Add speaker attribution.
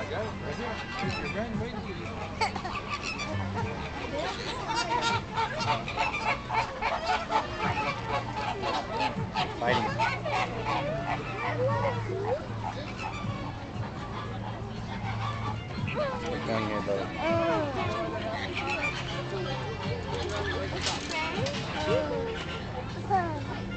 Speaker 1: got it right here. Here's your gun waiting for you.
Speaker 2: Fighting. We're done here though.
Speaker 3: Okay.